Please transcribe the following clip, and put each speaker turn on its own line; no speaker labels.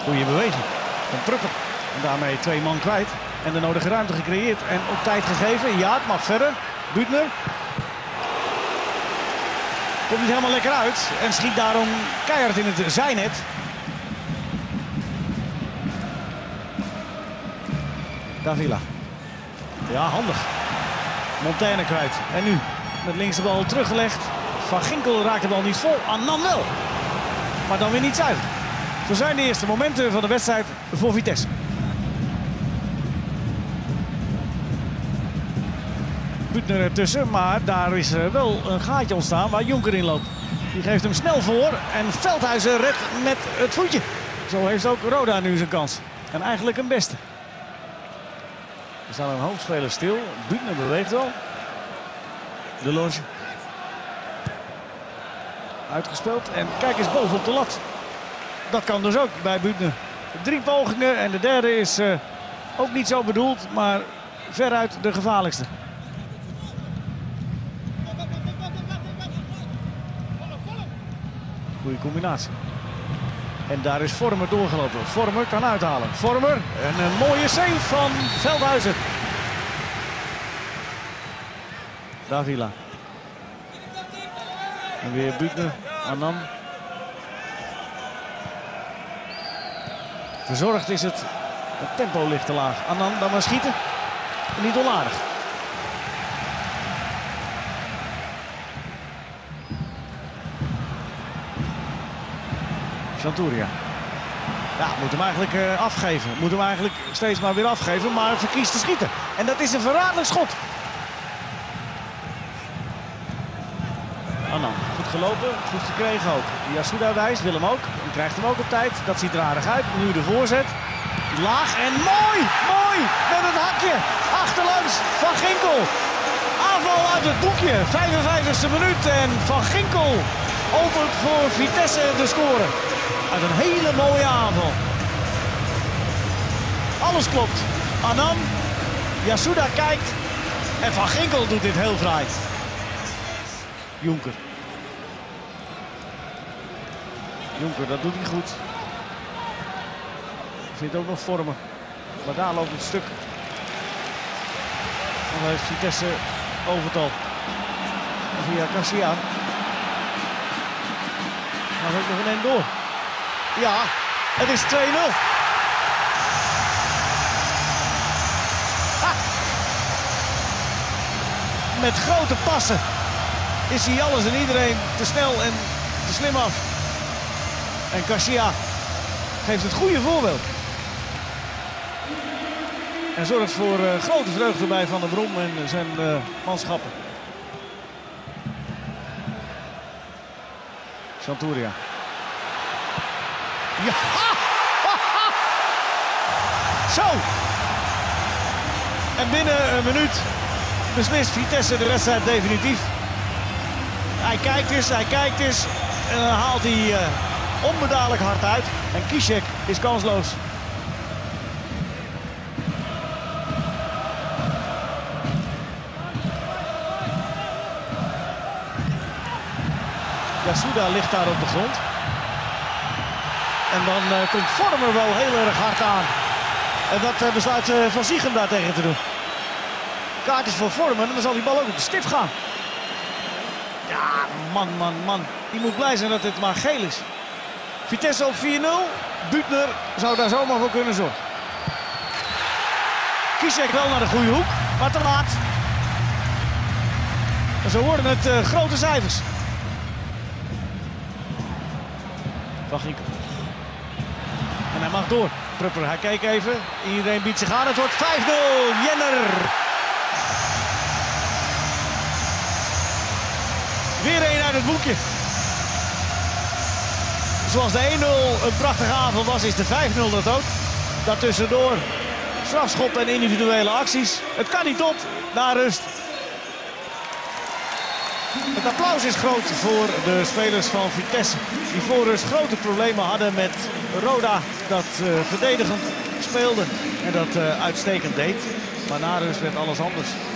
Goede beweging van Prupper. En daarmee 2 man kwijt. En de nodige ruimte gecreëerd en op tijd gegeven. Ja, het mag verder. Büttner. Komt niet helemaal lekker uit. En schiet daarom keihard in het zijnet. Davila. Ja, handig. Montaigne kwijt. En nu met links de bal teruggelegd. Van Ginkel raakt de bal niet vol. Annan wel. Maar dan weer niet zuiver. Zo zijn de eerste momenten van de wedstrijd voor Vitesse. Büttner ertussen, maar daar is wel een gaatje ontstaan waar Jonker in loopt. Die geeft hem snel voor en Veldhuizen redt met het voetje. Zo heeft ook Roda nu zijn kans. En eigenlijk een beste. Er staan een hoop spelers stil. Büttner beweegt wel. De Loge. Uitgespeeld en kijk eens bovenop de lat. Dat kan dus ook bij Büttner. 3 pogingen en de derde is ook niet zo bedoeld, maar veruit de gevaarlijkste. Goede combinatie. En daar is Vormer doorgelopen. Vormer kan uithalen. Vormer en een mooie save van Veldhuizen. Davila. En weer Büttner. Annan. Verzorgd is het. Het tempo ligt te laag. Annan dan maar schieten. Niet onaardig. Chanturia. Ja, moet hem eigenlijk afgeven. Moet hem eigenlijk steeds maar weer afgeven, maar verkiest te schieten. En dat is een verraderlijk schot. Annan, goed gelopen, goed gekregen ook. Yasuda wijst, wil hem ook. En krijgt hem ook op tijd. Dat ziet er aardig uit. Nu de voorzet. Laag en mooi, mooi. Met het hakje. Achterlangs Van Ginkel. Aanval uit het boekje. 55e minuut en Van Ginkel opent voor Vitesse de score. Uit een hele mooie aanval. Alles klopt. Annan, Yasuda kijkt en Van Ginkel doet dit heel fraai. Jonker. Jonker, dat doet hij goed. Ik vind het ook nog vormen. Maar daar loopt het stuk. En dan heeft Vitesse overtal. Via Garcia. Maar ook nog een eind door. Ja, het is 2-0. Met grote passen is hij alles en iedereen te snel en te slim af. En Garcia geeft het goede voorbeeld. En zorgt voor grote vreugde bij Van der Brom en zijn manschappen. Chanturia. Ja! Zo! En binnen een minuut beslist Vitesse de wedstrijd definitief. Hij kijkt eens en dan haalt hij onbedadelijk hard uit. En Kicek is kansloos. Yasuda ligt daar op de grond. En dan komt Vormer wel heel erg hard aan. En dat besluit Van Ziegem daar tegen te doen. Kaartjes voor Vormer en dan zal die bal ook op de stip gaan. Ja, man. Die moet blij zijn dat dit maar geel is. Vitesse op 4-0. Büttner zou daar zomaar voor kunnen zorgen. Kicek wel naar de goede hoek, maar te laat. En zo worden het grote cijfers. Van Ginkel. En hij mag door. Prupper, hij kijkt even. Iedereen biedt zich aan. Het wordt 5-0. Jenner. Weer één uit het boekje. Zoals de 1-0 een prachtige avond was, is de 5-0 dat ook. Daartussendoor strafschop en individuele acties. Het kan niet op na rust. Het applaus is groot voor de spelers van Vitesse. Die voor rust grote problemen hadden met Roda. Dat verdedigend speelde en dat uitstekend deed. Maar na rust werd alles anders.